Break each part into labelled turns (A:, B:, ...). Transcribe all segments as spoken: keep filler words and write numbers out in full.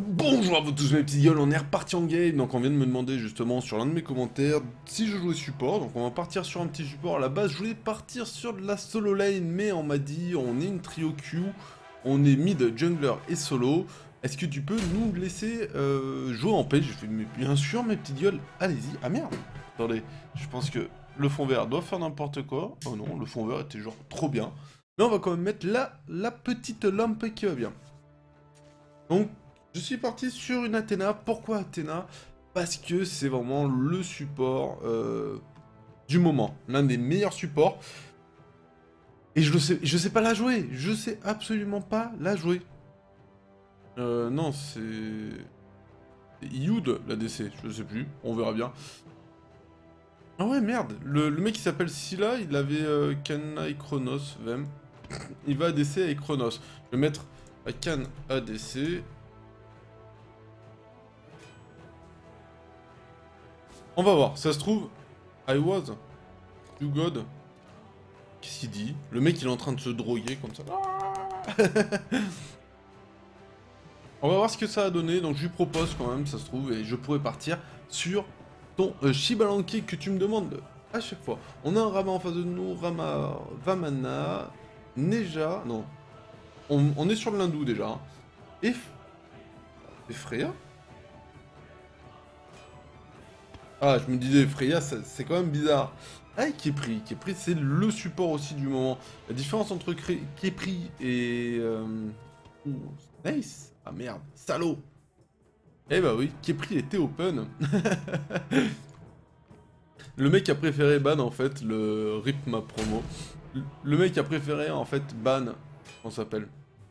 A: Bonjour à vous tous mes petits gueules, on est reparti en game. Donc on vient de me demander justement sur l'un de mes commentaires si je jouais support. Donc on va partir sur un petit support. À la base je voulais partir sur de la solo lane, mais on m'a dit on est une trio Q, on est mid, jungler et solo. Est-ce que tu peux nous laisser euh, jouer en paix? J'ai fait mais bien sûr mes petites gueules, allez-y. Ah merde, attendez, je pense que le fond vert doit faire n'importe quoi. Oh non, le fond vert était genre trop bien. Là on va quand même mettre la, la petite lampe qui va bien. Donc je suis parti sur une Athéna. Pourquoi Athéna? Parce que c'est vraiment le support euh, du moment. L'un des meilleurs supports. Et je le sais, je sais pas la jouer. Je sais absolument pas la jouer. Euh, non, c'est... Youd, la D C, je sais plus. On verra bien. Ah ouais, merde. Le, le mec qui s'appelle Scylla, il avait euh, Kana et Chronos, Vem. Il va A D C avec Chronos. Je vais mettre à Kan A D C. On va voir, ça se trouve, I was, you God. Qu'est-ce qu'il dit? Le mec il est en train de se droguer comme ça. On va voir ce que ça a donné, donc je lui propose quand même, ça se trouve, et je pourrais partir sur ton euh, Shibalanki que tu me demandes à chaque fois. On a un Rama en face de nous, Rama, Vamana, Neja, non. On, on est sur le Lindou déjà. Hein. Et... Et Freya? Ah, je me disais, Freya, c'est quand même bizarre. Ah, Khepri, Khepri, c'est le support aussi du moment. La différence entre Khepri et... Euh... Nice. Ah merde, salaud. Eh bah oui, Khepri était open. Le mec a préféré ban, en fait, le rip ma promo. Le mec a préféré, en fait, ban, on s'appelle.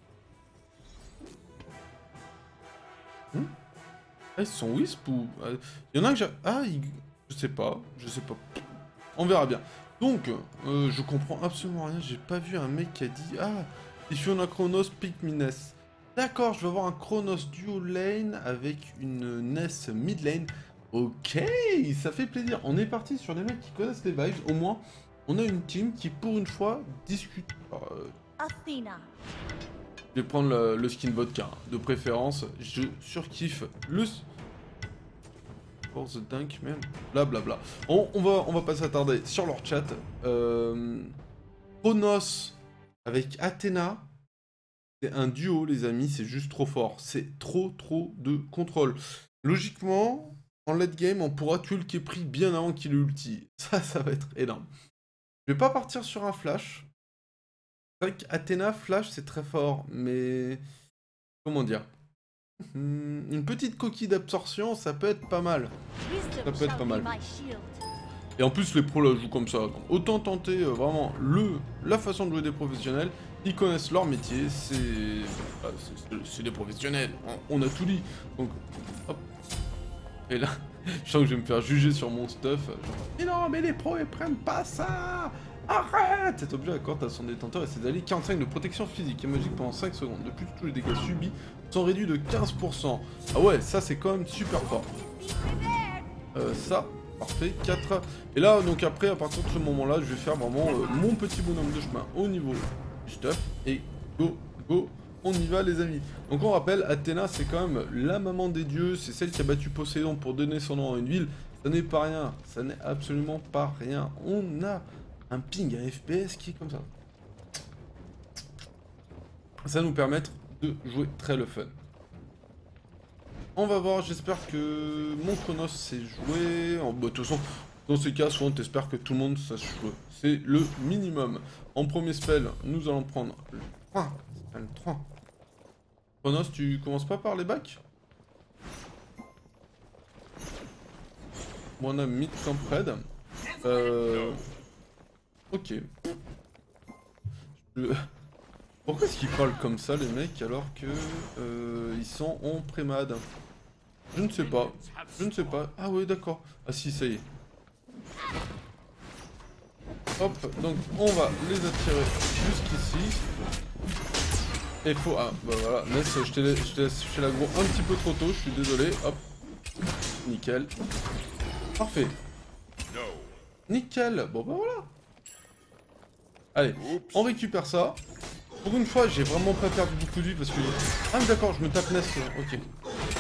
A: Hmm? Ah, ils sont wisp ou... Il y en a que j'ai... Ah, il... je sais pas, je sais pas. On verra bien. Donc, euh, je comprends absolument rien. J'ai pas vu un mec qui a dit... Ah, if you want a Chronos, pick me Ness. D'accord, je vais avoir un Chronos duo lane avec une Ness mid lane. Ok, ça fait plaisir. On est parti sur des mecs qui connaissent les vibes. Au moins, on a une team qui, pour une fois, discute. Euh...
B: Athena.
A: Je vais prendre le, le skin vodka, de préférence, je surkiffe le... For the dunk, même. Blablabla. On, on, va, on va pas s'attarder sur leur chat. Euh... Chronos avec Athéna, c'est un duo, les amis, c'est juste trop fort. C'est trop, trop de contrôle. Logiquement, en late game, on pourra tuer le Khepri bien avant qu'il ait ulti. Ça, ça va être énorme. Je vais pas partir sur un flash. C'est vrai qu'Athéna, flash, c'est très fort, mais... Comment dire? Une petite coquille d'absorption, ça peut être pas mal. Ça peut être pas mal. Et en plus, les pros la jouent comme ça. Donc, autant tenter euh, vraiment le, la façon de jouer des professionnels. Ils connaissent leur métier, c'est... Bah, c'est des professionnels, on, on a tout dit. Donc, hop. Et là, je sens que je vais me faire juger sur mon stuff. Genre, mais non, mais les pros, ils prennent pas ça! Arrête! Cet objet accorde à son détenteur et ses alliés quarante-cinq de protection physique et magique pendant cinq secondes. De plus, tous les dégâts subis sont réduits de quinze pour cent. Ah ouais, ça c'est quand même super fort. Euh, ça, parfait, quatre. Et là, donc après, à partir de ce moment-là, je vais faire vraiment euh, mon petit bonhomme de chemin au niveau du stuff. Et go, go, on y va les amis. Donc on rappelle, Athéna c'est quand même la maman des dieux, c'est celle qui a battu Poséidon pour donner son nom à une ville. Ça n'est pas rien, ça n'est absolument pas rien. On a... un ping, un F P S qui est comme ça. Ça va nous permettre de jouer très le fun. On va voir, j'espère que mon Chronos s'est joué. En... Bah, de toute façon, dans ces cas, souvent t'espères que tout le monde sache jouer. C'est le minimum. En premier spell, nous allons prendre le trois. Le trois. Chronos, tu commences pas par les bacs? Bon, on a mid camp red. Euh... Ok. Je... Pourquoi est-ce qu'ils parlent comme ça les mecs alors que euh, ils sont en prémad? Je ne sais pas. Je ne sais pas. Ah ouais d'accord. Ah si ça y est. Hop, donc on va les attirer jusqu'ici. Et faut... Ah bah voilà, Ness, je t'ai laissé l'aggro un petit peu trop tôt, je suis désolé. Hop. Nickel. Parfait. Nickel. Bon bah voilà. Allez, on récupère ça. Pour une fois, j'ai vraiment pas perdu beaucoup de vie parce que... Ah mais d'accord, je me tape Ness, ok.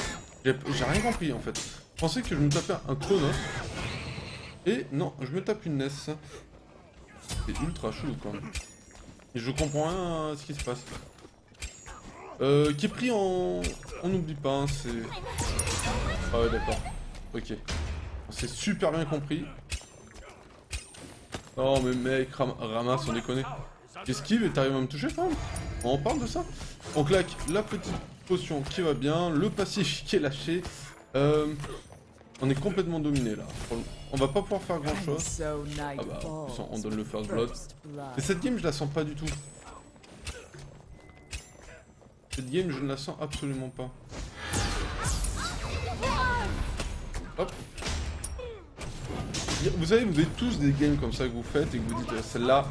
A: J'ai j'ai rien compris en fait. Je pensais que je me tapais un Chronos. Et non, je me tape une N E S. C'est ultra chelou quand même. Et je comprends rien à ce qui se passe. Euh, qui est pris en... On n'oublie pas, hein, c'est... Ah ouais d'accord. Ok. C'est super bien compris. Oh mais mec, ram ramasse, on déconne. Esquive et t'arrives à me toucher quand même. On parle de ça. On claque la petite potion qui va bien, le passif qui est lâché. Euh, on est complètement dominé là. On va pas pouvoir faire grand chose. Ah bah on donne le first blood. Et cette game je la sens pas du tout. Cette game je ne la sens absolument pas. Hop. Vous savez, vous avez tous des games comme ça que vous faites et que vous dites celle-là.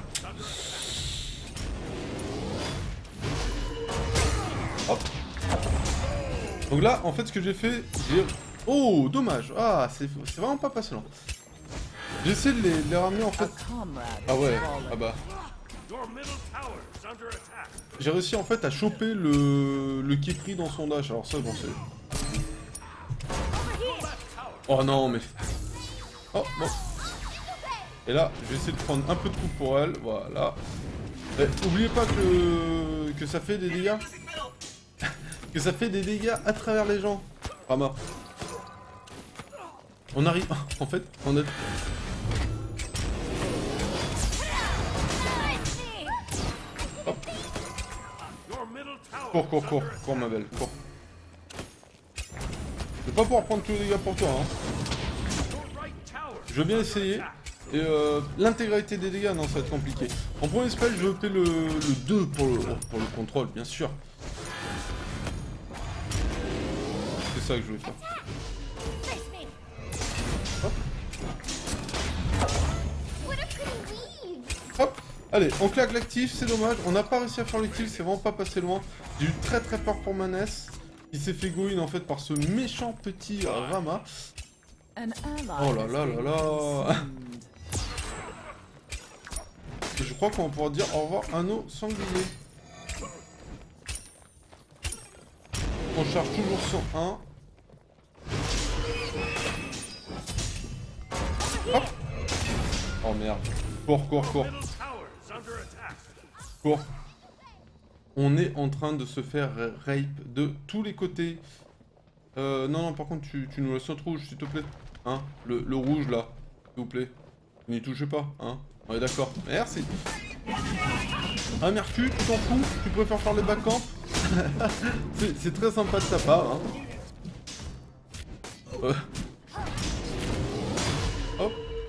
A: Hop. Donc là, en fait, ce que j'ai fait, j'ai... Oh, dommage. Ah, c'est vraiment pas passé loin. J'ai essayé de les, de les ramener en fait. Ah ouais, ah bah. J'ai réussi en fait à choper le, le Kipri dans son dash. Alors ça, bon, c'est... Oh non, mais... Oh, bon. Et là, je vais essayer de prendre un peu de coup pour elle. Voilà. Et, oubliez pas que, que ça fait des dégâts. Que ça fait des dégâts à travers les gens. Rama. On arrive... En fait, on a... Hop. Cours, cours, cours. Cours, ma belle. Cours. Je vais pas pouvoir prendre tous les dégâts pour toi, hein. Je veux bien essayer. Et euh, l'intégralité des dégâts, non, ça va être compliqué. En premier spell, je vais opter le, le deux pour le, pour le contrôle, bien sûr. C'est ça que je voulais faire. Hop. Hop. Allez, on claque l'actif, c'est dommage. On n'a pas réussi à faire le kill, c'est vraiment pas passé loin. J'ai eu très très peur pour ma N E S. Il s'est fait go in en fait par ce méchant petit Rama. Oh là là là là. Et je crois qu'on va pouvoir dire au revoir à nos sangliers. On charge toujours cent un. Hop. Oh merde. Cours, cours, cours. Cours. On est en train de se faire rape de tous les côtés. Euh, non, non, par contre, tu, tu nous laisses notre rouge, s'il te plaît. Hein, le, le rouge, là. S'il vous plaît. N'y touchez pas, hein. On est d'accord. Merci. Ah, Mercu, tu t'en fous? Tu préfères faire les backcamps? C'est très sympa de ta part, hein. Euh. Hop.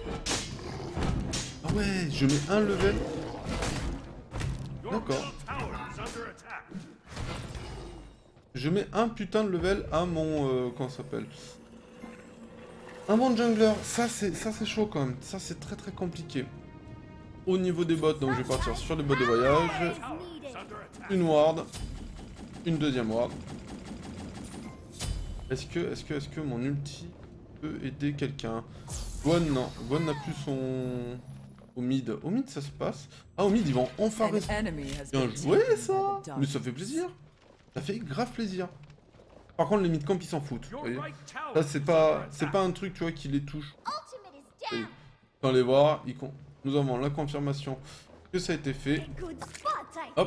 A: Ah ouais, je mets un level. D'accord. Je mets un putain de level à mon... Euh, comment ça s'appelle? Un bon jungler. Ça, c'est ça c'est chaud quand même. Ça, c'est très très compliqué. Au niveau des bots, donc je vais partir sur les bots de voyage. Une ward. Une deuxième ward. Est-ce que, est-ce que, est-ce que mon ulti peut aider quelqu'un? Gwen, non. Gwen n'a plus son... Au mid. Au mid, ça se passe. Ah, au mid, ils vont enfin rester. Bien joué, ça. Mais ça fait plaisir. Ça fait grave plaisir. Par contre, les mid-camp, ils s'en foutent. Vous voyez, là, c'est pas, c'est pas un truc, tu vois, qui les touche. Sans les voir, ils con... nous avons la confirmation que ça a été fait. Hop.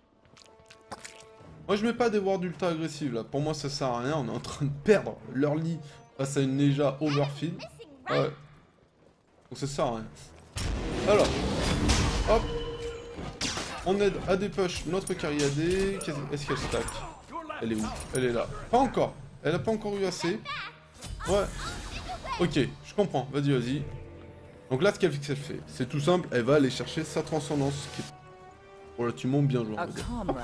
A: Moi, je mets pas des wards ultra agressives, là. Pour moi, ça sert à rien. On est en train de perdre leur lit face à une Neja overfeed. Ouais. Donc, ça sert à rien. Alors. Hop. On aide à des push notre carry A D. Est-ce qu'elle stack? Elle est où? Elle est là. Pas encore. Elle a pas encore eu assez. Ouais. Ok, je comprends. Vas-y, vas-y. Donc là, ce qu'elle fait, c'est tout simple. Elle va aller chercher sa transcendance. Qui est relativement bien joué, on va dire.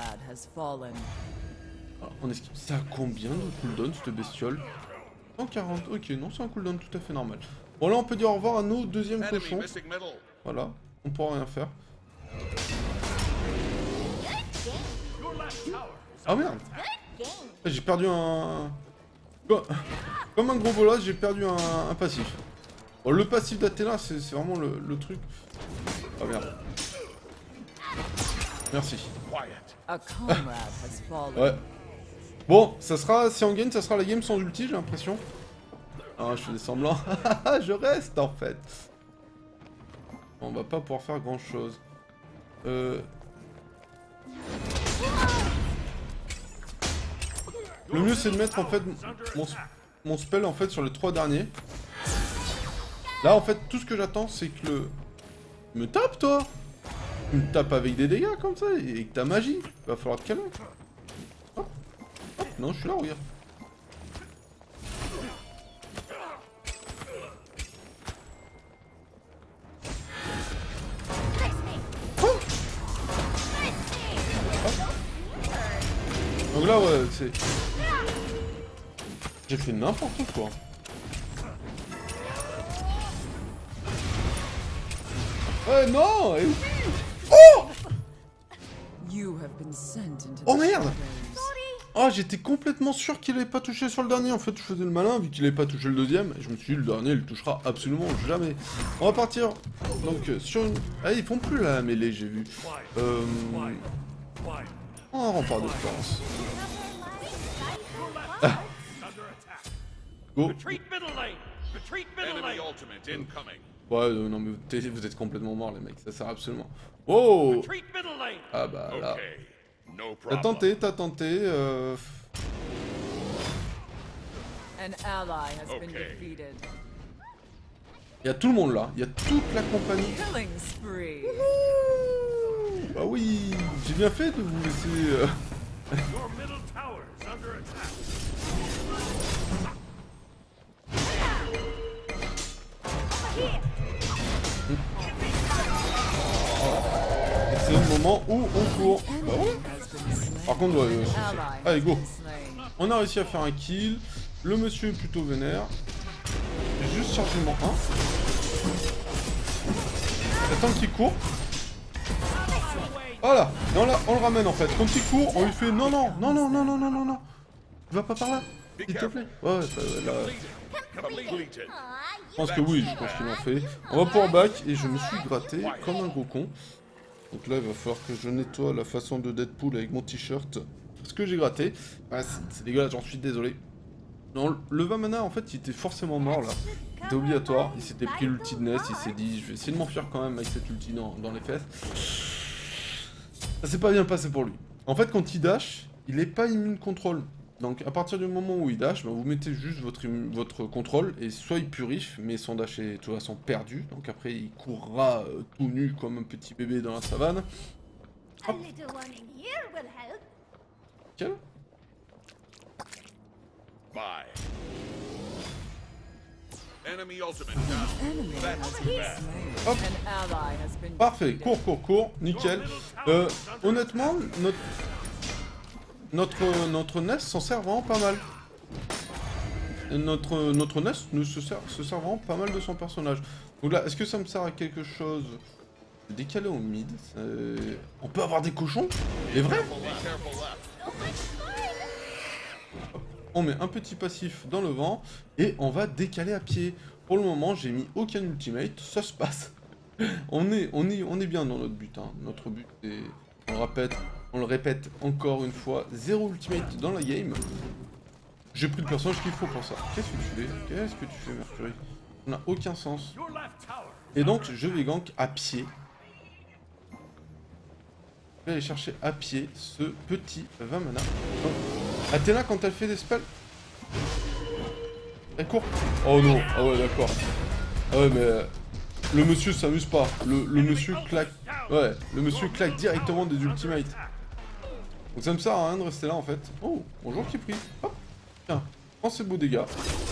A: Alors, on esquive. C'est à combien de cooldown, cette bestiole? cent quarante. Ok, non, c'est un cooldown tout à fait normal. Bon, là, on peut dire au revoir à nos deuxièmes cochons. Voilà. On pourra rien faire. Ah merde. J'ai perdu un... Comme un gros bolas, j'ai perdu un, un passif. Bon, le passif d'Athéna, c'est vraiment le, le truc... Ah merde. Merci. Ouais. Bon, ça sera, si on gagne, ça sera la game sans ulti, j'ai l'impression. Ah, je fais des semblants. Je reste, en fait. On va pas pouvoir faire grand-chose. Euh... Le mieux, c'est de mettre, en fait, mon, mon spell, en fait, sur les trois derniers. Là, en fait, tout ce que j'attends, c'est que le... Me tape, toi! Tu me tapes avec des dégâts, comme ça, et que ta magie. Il va falloir te calmer. Hop. Hop. Non, je suis là, regarde. Donc là, ouais, c'est... J'ai fait n'importe quoi. Ouais, non, et oui. Oh Oh merde. Oh, j'étais complètement sûr qu'il avait pas touché sur le dernier. En fait, je faisais le malin, vu qu'il avait pas touché le deuxième. Et je me suis dit, le dernier, il le touchera absolument jamais. On va partir, donc, euh, sur une... Ah, ils font plus la mêlée, j'ai vu. Euh... Un rempart d'espérance. Ah. Go. Ouais, euh, non mais vous, vous êtes complètement morts les mecs, ça sert absolument. Oh. Ah bah là. T'as tenté, t'as tenté. Euh... Il y a tout le monde là, il y a toute la compagnie. Bah oui, j'ai bien fait de vous laisser... Euh... C'est le moment où on court. Bah ouais. Par contre, ouais, ouais, allez go. On a réussi à faire un kill. Le monsieur est plutôt vénère. J'ai juste chargé mon un. J'attends qu'il court. Voilà. Et on, la, on le ramène en fait. Quand il court, on lui fait non non non non non non non non non. Va pas par là. S'il te plaît. Ouais, là. Je pense que oui, je pense qu'il en fait. On va pour back et je me suis gratté comme un gros con. Donc là, il va falloir que je nettoie la façon de Deadpool avec mon t-shirt. Parce que j'ai gratté. Ah, c'est dégueulasse, j'en suis désolé. Non, le vingt mana, en fait, il était forcément mort, là. C'était obligatoire. Il s'était pris l'ulti de Ness, il s'est dit, je vais essayer de m'enfuir quand même avec cette ulti dans, dans les fesses. Ça s'est pas bien passé pour lui. En fait, quand il dash, il est pas immune contrôle. Donc, à partir du moment où il dash, bah, vous mettez juste votre, votre contrôle, et soit il purifie, mais son dash est de toute façon perdu. Donc après, il courra euh, tout nu comme un petit bébé dans la savane. Hop. Quel Hop. Parfait, cours, cours, cours, nickel. Euh, honnêtement, notre... Notre, notre Ness s'en sert vraiment pas mal. Notre, notre Ness ne se sert, se sert vraiment pas mal de son personnage. Donc là, est-ce que ça me sert à quelque chose? Décalé au mid. On peut avoir des cochons? Les vrais? On met un petit passif dans le vent et on va décaler à pied. Pour le moment, j'ai mis aucun ultimate, ça se passe. on, est, on, est, on est bien dans notre but. Hein. Notre but, c'est... On le répète, on le répète encore une fois, zéro ultimate dans la game. J'ai pris le personnage qu'il faut pour ça. Qu'est-ce que tu fais? Qu'est-ce que tu fais, Mercury? Ça n'a aucun sens. Et donc, je vais gank à pied. Je vais aller chercher à pied ce petit vingt mana. Oh. Athéna, quand elle fait des spells... Elle court. Oh non, ah ouais, d'accord. Ah ouais, mais... Le monsieur s'amuse pas. Le, le monsieur claque... Ouais, le monsieur claque directement des ultimates. Donc ça me sert à rien de rester là en fait. Oh, bonjour qui prie. Hop, tiens, prends ces beaux dégâts.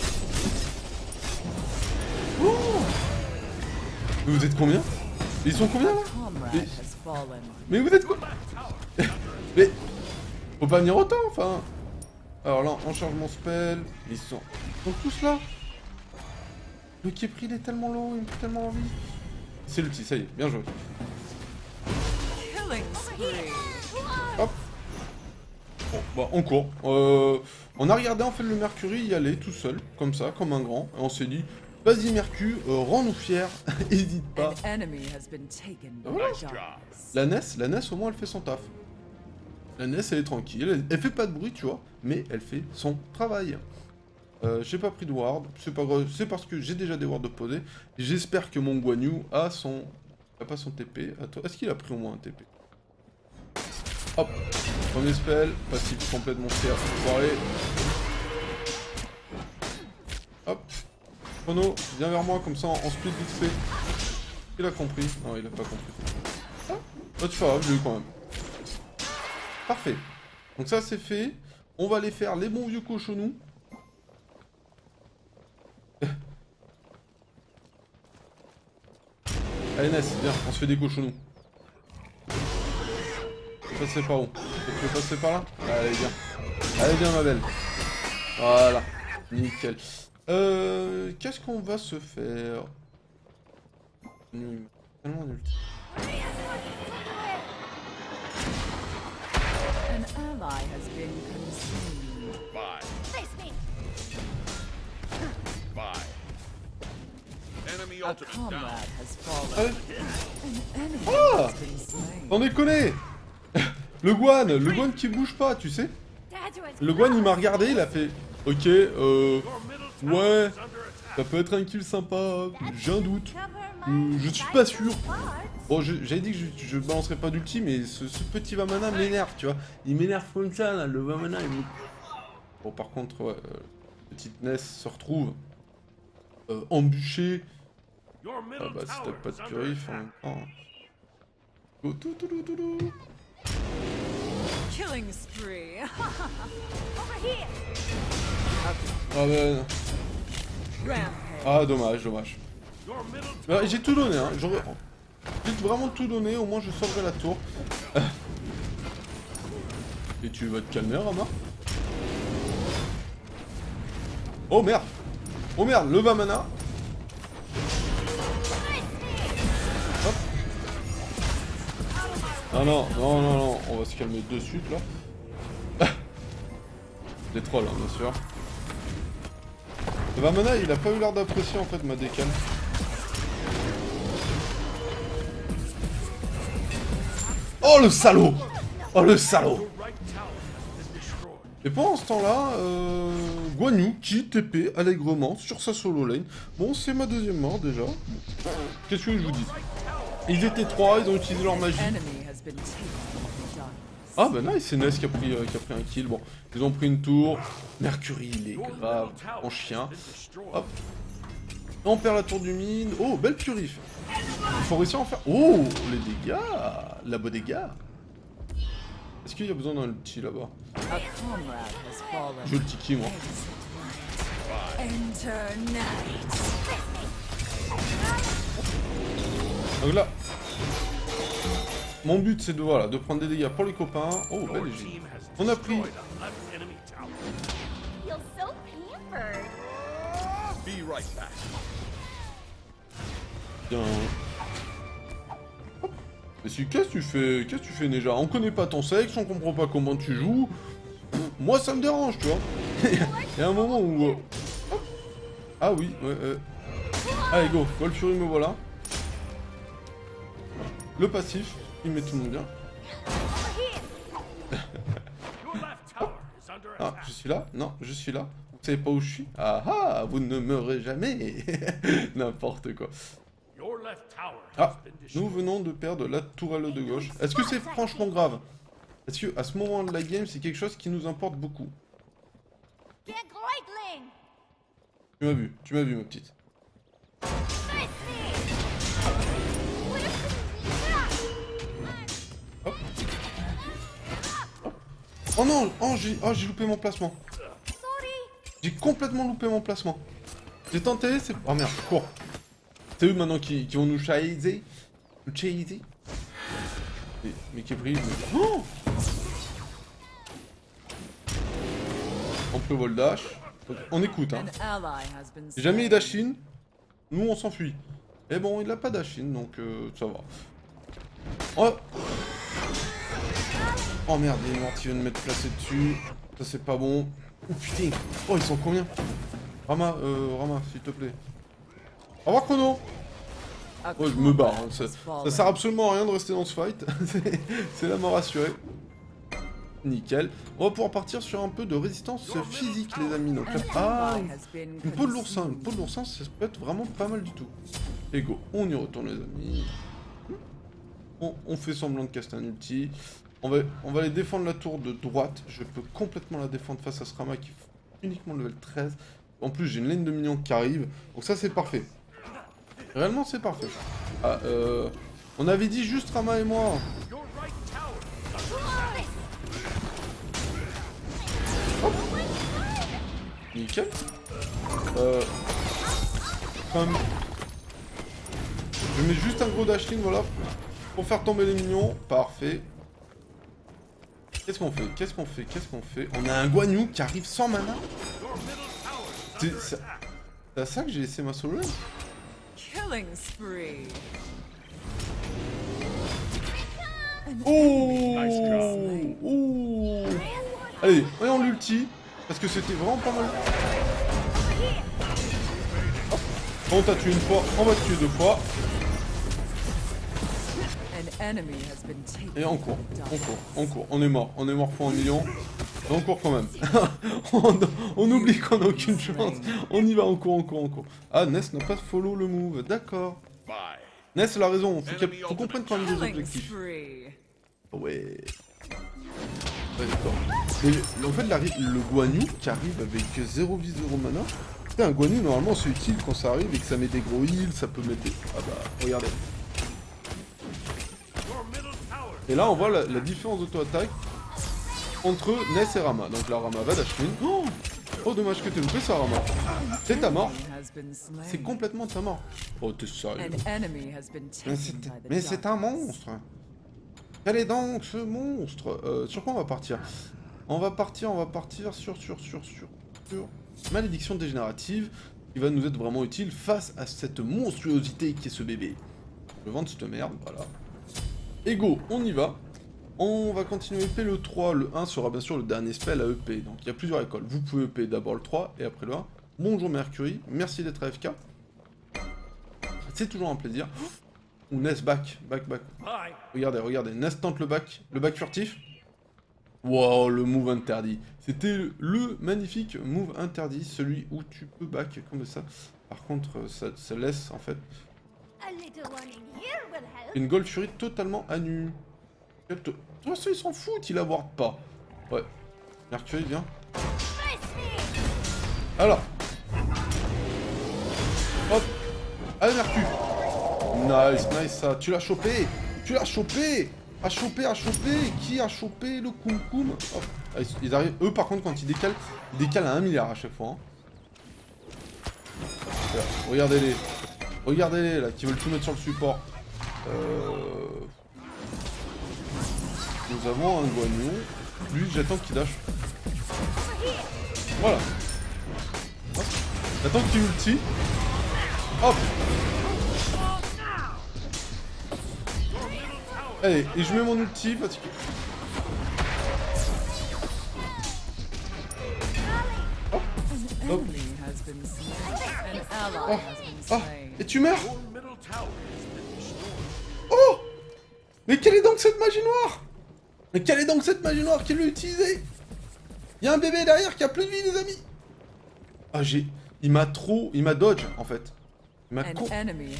A: Oh, mais vous êtes combien? Ils sont combien là? Mais, mais vous êtes quoi? Mais faut pas venir autant enfin. Alors là, on charge mon spell. Ils sont, ils sont tous là. Le Kepri il est tellement low, il me fait tellement envie. C'est l'ulti, ça y est, bien joué. Hop. Bon, bah on court. Euh, on a regardé en fait le Mercury y aller tout seul, comme ça, comme un grand. Et on s'est dit, vas-y Mercu, euh, rends-nous fiers, hésite pas. Voilà. La Ness, la Ness au moins elle fait son taf. La N E S, elle est tranquille, elle, elle fait pas de bruit, tu vois, mais elle fait son travail. Euh, j'ai pas pris de ward, c'est pas grave, c'est parce que j'ai déjà des wards de posés. J'espère que mon Guan Yu a son... a pas son T P. Attends, est-ce qu'il a pris au moins un T P? Hop, premier spell, passif complète mon frère, foiré. Hop, Chrono, viens vers moi comme ça en split d'X P. Il a compris. Non, il a pas compris. Ah, bah, tu vois, je l'ai eu quand même. Parfait. Donc ça c'est fait. On va aller faire les bons vieux cochonous. Allez Ness, viens, on se fait des cochonous. Passer par où? Tu veux passer par là? Allez viens. Allez viens ma belle. Voilà. Nickel. Euh... Qu'est-ce qu'on va se faire? Tellement nul.
B: An ally has been consumed.
C: Bye.
D: Face me.
C: Bye. Enemy
B: A
C: ultimate down.
B: comrade has fallen.
A: Allez.
B: An enemy
A: Ah,
B: has been slain.
A: t'en déconner. Le Guan, le Guan qui bouge pas, tu sais.
D: Dad was
A: Le Guan il m'a regardé, il a fait ok, euh... ouais, ça peut être un kill sympa, j'ai un doute. Euh, je suis pas sûr. Bon, j'avais dit que je, je balancerais pas d'ulti, mais ce, ce petit Vamana m'énerve, tu vois. Il m'énerve comme ça, là, le Vamana, il me... Bon, par contre, ouais, euh, petite Ness se retrouve euh, embûchée. Ah bah, si t'as pas de purif en même temps. Go, tout, tout, tout, tout, tout.
B: Killing spree.
D: over here.
A: Ah ben...
B: Rampage.
A: Ah, dommage, dommage. Bah, j'ai tout donné, hein. J'aurais... J'ai vraiment tout donné, au moins je sauverai la tour. Et tu vas te calmer, Rama? Oh merde! Oh merde, le Vamana! Hop! Non, non, non, non, non, on va se calmer de suite là. Les trolls, hein, bien sûr. Le Vamana, il a pas eu l'air d'apprécier en fait ma décale. Oh le salaud! Oh le salaud! Et pendant ce temps-là, euh, Guan Yu qui T P allègrement sur sa solo lane. Bon, c'est ma deuxième mort déjà. Bon. Qu'est-ce que je vous dis? Ils étaient trois, ils ont utilisé leur magie.
B: Enemy has been taken.
A: Ah bah nice, c'est Ness qui a, pris, euh, qui a pris un kill. Bon, ils ont pris une tour. Mercury, il est grave en chien. Hop. On perd la tour du mine. Oh, belle purif. Il faut réussir à en faire... Oh, les dégâts. La beau dégâts. Est-ce qu'il y a besoin d'un ulti là-bas?
B: A comrade has fallen.
A: Je le tiki moi.
B: Enter night.
A: Donc là, mon but c'est de, voilà, de prendre des dégâts pour les copains. Oh, belle égide. On a pris...
D: Feel so pampered.
C: Be right back.
A: Bien. Hop. Mais si, qu'est-ce que tu fais? Qu'est-ce que tu fais déjà? On connaît pas ton sexe, on comprend pas comment tu joues. Pff, moi ça me dérange, tu vois. Il y a un moment où... euh, hop. Ah oui, ouais, ouais. Allez go, Wolf Fury me voilà. Le passif, il met tout le monde bien. Ah, je suis là? Non, je suis là. Vous savez pas où je suis? Ah ah, vous ne meurez jamais. N'importe quoi. Ah, nous venons de perdre la tourelle de gauche. Est-ce que c'est franchement grave? Est-ce que à ce moment de la game, c'est quelque chose qui nous importe beaucoup?
D: Get Greitling.
A: Tu m'as vu, tu m'as vu ma petite.
D: Face me.
A: Hop. Hop. Oh non, oh j'ai oh, j'ai loupé mon placement.
D: Sorry.
A: J'ai complètement loupé mon placement. J'ai tenté, c'est... Oh merde, cours. C'est eux maintenant qui, qui vont nous chaser. Nous chaser. Mais, mais qui brille. Mais... Oh, on peut vol dash. On écoute, hein.
B: An ally has been
A: Si jamais il
B: slain.
A: dash in, nous on s'enfuit. Et bon, il a pas dash in, donc euh, ça va. Oh. Oh merde, il y a une morte qui vient de m'être placée dessus. Ça c'est pas bon. Oh putain. Oh, ils sont combien? Rama, euh, Rama, s'il te plaît. Au revoir Chrono.
B: A
A: Oh, je me barre, hein.
B: comrade
A: ça,
B: has
A: ça
B: fallen.
A: sert absolument à rien de rester dans ce fight. C'est la mort assurée. Nickel. On va pouvoir partir sur un peu de résistance physique, les amis. Donc, là- ah, une peau de l'oursin. Une peau de l'oursin, ça peut être vraiment pas mal du tout. Et go, on y retourne, les amis. On, on fait semblant de caster un ulti. On va, on va aller défendre la tour de droite. Je peux complètement la défendre face à ce Rama qui fait uniquement level treize. En plus, j'ai une ligne de minions qui arrive. Donc ça, c'est parfait. Réellement, c'est parfait. Ah, euh... On avait dit juste Rama et moi. Hop. Nickel. Euh... Enfin, je mets juste un gros dashling, voilà. Pour faire tomber les minions. Parfait. Qu'est-ce qu'on fait? Qu'est-ce qu'on fait? Qu'est-ce qu'on fait? On a un Guan Yu qui arrive sans mana. C'est ça... à ça que j'ai laissé ma solo.
B: Killing spree.
A: Oh, oh. Allez, voyons l'ulti. Parce que c'était vraiment pas mal. Hop. On t'a tué une fois, on va te tuer deux fois. Et on court, on court, on court. On est mort, on est mort fois un million. Et on court quand même. on, on oublie qu'on a aucune chance. On y va, on court, on court, on court. Ah, Ness n'a pas follow le move, d'accord. Ness a raison, faut, qu faut qu'on prenne quand même des objectifs. Ouais. Ouais, d'accord. Mais en fait, la, le Guan Yu qui arrive avec zéro vie, zéro mana, c'est un Guan Yu, normalement, c'est utile quand ça arrive et que ça met des gros heals, ça peut mettre des... Ah bah, regardez. Et là, on voit la, la différence d'auto-attaque entre Ness et Rama. Donc la Rama va dashmin. Oh, oh, dommage que t'aies loupé ça, Rama. C'est ta mort. C'est complètement ta mort. Oh, t'es sérieux. Mais c'est un monstre. Quel est donc ce monstre? euh, Sur quoi on va partir? On va partir, on va partir sur, sur, sur, sur, sur... Malédiction dégénérative, qui va nous être vraiment utile face à cette monstruosité qui est ce bébé. Je vais vendre cette merde, voilà. Et go, on y va. On va continuer E P le trois. Le un sera bien sûr le dernier spell à E P. Donc il y a plusieurs écoles. Vous pouvez E P d'abord le trois et après le un. Bonjour Mercury, merci d'être A F K. C'est toujours un plaisir. Ou Ness back, back, back. Regardez, regardez, Ness tente le back, le back furtif. Wow, le move interdit. C'était le magnifique move interdit, celui où tu peux back comme ça. Par contre, ça, ça laisse en fait une Gold Fury totalement à nu. Toi, ça, il s'en fout, il aborde pas. Ouais. Mercury, viens. Alors. Hop. Allez, Mercury. Nice, nice, ça. Tu l'as chopé. Tu l'as chopé. A chopé, a chopé. Qui a chopé le Koum Koum? Hop. Ah, ils, ils arrivent. Eux, par contre, quand ils décalent, ils décalent à un milliard à chaque fois. Hein. Regardez-les. Regardez-les, là, qui veulent tout mettre sur le support. Euh... Nous avons un Guan Yu. Lui, j'attends qu'il dash. Voilà. Hop. J'attends qu'il ulti. Hop. Allez, et je mets mon ulti parce que... Hop. Hop. Oh. Oh. Et tu meurs. Oh. Mais quelle est donc cette magie noire? Mais quelle est donc cette magie noire qui l'a utilisée? Il y a un bébé derrière qui a plus de vie, les amis. Ah, j'ai... Il m'a trop... Il m'a dodge, en fait. Il m'a con...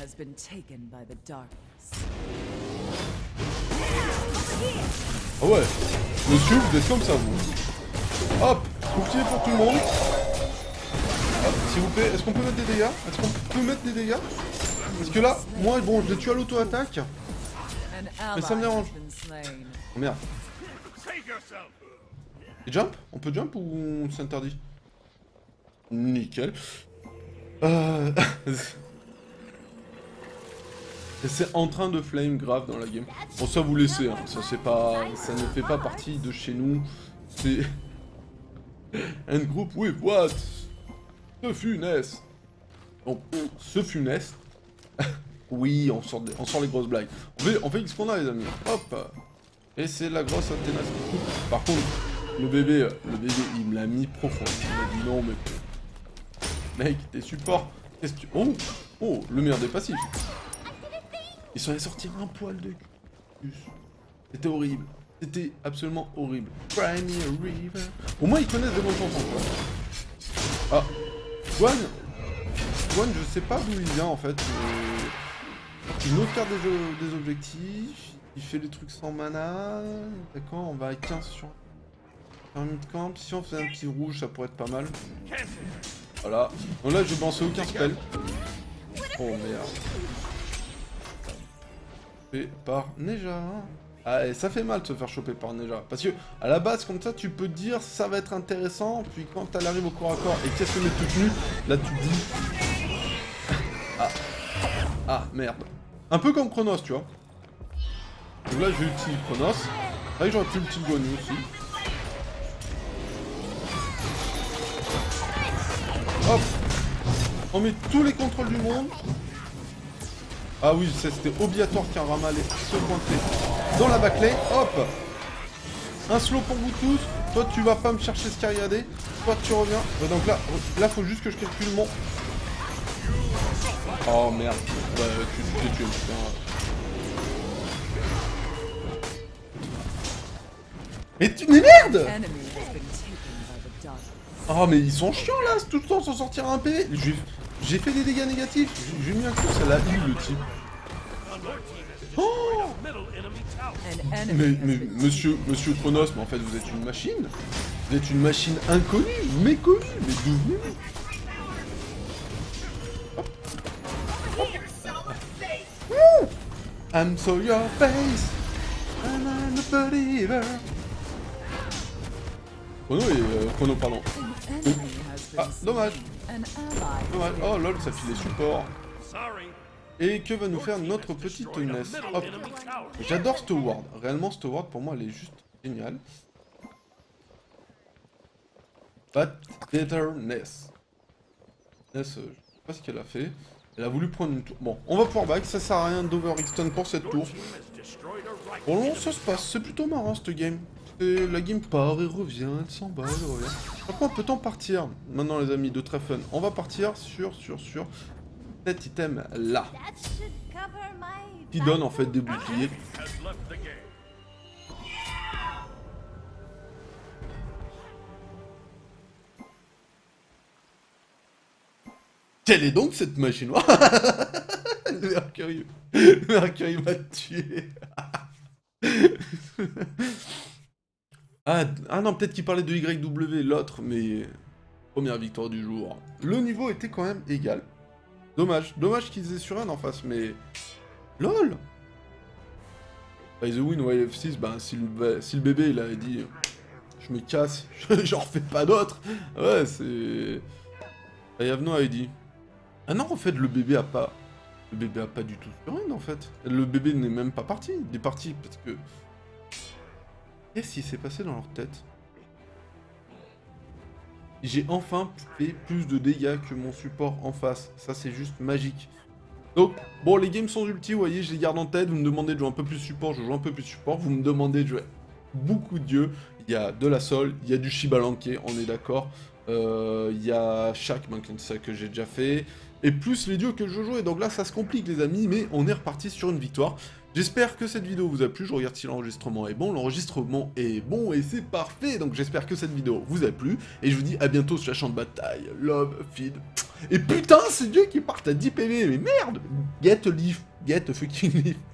A: Ah ouais. Monsieur, vous êtes comme ça, vous. Hop. Bouclier pour tout le monde. Hop, s'il vous plaît. Est-ce qu'on peut mettre des dégâts? Est-ce qu'on peut mettre des dégâts? Parce que là, moi, bon, je l'ai tué à l'auto-attaque. Mais ça me dérange. Oh, merde. Et jump? On peut jump ou c'est interdit? Nickel. Euh... c'est en train de flame grave dans la game. Bon, ça vous laissez, hein. Ça c'est pas, ça ne fait pas partie de chez nous. C'est un groupe with what? Ce funeste. Bon, pff, ce funeste. Oui, on sort, des, on sort les grosses blagues. On fait, on fait ce qu'on a, les amis. Hop. Et c'est la grosse Athéna. Par contre, le bébé, le bébé, il me l'a mis profond. Il m'a dit non, mais mec, t'es support. Qu'est-ce que tu... Oh, oh, le meilleur des passifs. Ils sont allés sortir un poil de cul. C'était horrible. C'était absolument horrible. Cry me a river. Au moins, ils connaissent des bonnes chansons, quoi. Ah. Gwan. Gwan, je sais pas d'où il vient, en fait. Mais... Une autre carte des, jeux, des objectifs. Il fait les trucs sans mana. D'accord, on va à quinze sur un mid-camp. Si on faisait un petit rouge, ça pourrait être pas mal. Voilà. Donc là, je pensais aucun spell. Oh merde. Fait par Neja. Ah, et ça fait mal de se faire choper par Neja. Parce que, à la base, comme ça, tu peux te dire ça va être intéressant. Puis quand elle arrive au corps à corps et qu'est-ce que met toute nue, là tu te dis. Ah. Ah, merde. Un peu comme Chronos, tu vois. Donc là, j'ai utilisé Chronos. C'est vrai que j'aurais pu utiliser Gonu aussi. Hop. On met tous les contrôles du monde. Ah oui, c'était obligatoire qu'un Rama allait se pointer dans la backlane. Hop. Un slow pour vous tous. Toi, tu vas pas me chercher Scariadé. Toi, tu reviens. Euh, donc là, là, faut juste que je calcule mon... Oh merde. Ouais, tu t'es tué, putain. Mais tu... Mais merde. Oh mais ils sont chiants là, tout le temps s'en sortir un P V. J'ai fait des dégâts négatifs, j'ai mis un coup, ça l'a eu le type. Oh mais, mais monsieur, monsieur Chronos, mais en fait vous êtes une machine. Vous êtes une machine inconnue, méconnue, mais d'où venez-vous? I'm so your face, and I'm a believer. Chrono et... Euh, Chrono, pardon. Oh. Ah, dommage. Dommage. Oh lol, ça file les supports. Et que va nous faire notre petite Ness? Hop. J'adore Stoward. Réellement, Stoward, pour moi, elle est juste géniale. But better Ness. Ness, euh, je sais pas ce qu'elle a fait. Elle a voulu prendre une tour. Bon, on va pouvoir back. Ça sert à rien d'overextend pour cette tour. Bon, non, ça se passe. C'est plutôt marrant, cette game. Et la game part et revient, elle s'en bat, elle revient. Par contre, peut-on partir maintenant, les amis, de très fun? On va partir sur, sur, sur cet item là. Qui donne en fait des boucliers. Quelle est donc cette machine? Le Mercury. Le Mercury m'a tué. Ah, ah non, peut-être qu'il parlait de Y W, l'autre, mais... Première victoire du jour. Le niveau était quand même égal. Dommage. Dommage qu'ils aient sur un en face, mais... LOL. By the win, Y F six, ben, si le, si le bébé, il avait dit... Je me casse, j'en refais pas d'autres. Ouais, c'est... Ayavno avait dit... Ah non, en fait, le bébé a pas... Le bébé a pas du tout sur un, en fait. Le bébé n'est même pas parti. Il est parti parce que... Qu'est-ce qui s'est passé dans leur tête? J'ai enfin fait plus de dégâts que mon support en face. Ça, c'est juste magique. Donc, bon, les games sans ulti, vous voyez, je les garde en tête. Vous me demandez de jouer un peu plus support, je joue un peu plus support. Vous me demandez de jouer beaucoup de dieux. Il y a de la Sol, il y a du Shibalanke, on est d'accord. Euh, il y a Shaq, ça que j'ai déjà fait. Et plus les dieux que je joue. Et donc là, ça se complique, les amis. Mais on est reparti sur une victoire. J'espère que cette vidéo vous a plu, je regarde si l'enregistrement est bon, l'enregistrement est bon et c'est parfait, donc j'espère que cette vidéo vous a plu, et je vous dis à bientôt sur la champ de bataille, love, feed, et putain c'est Dieu qui part à dix P V, mais merde, get a leaf, get a fucking leaf.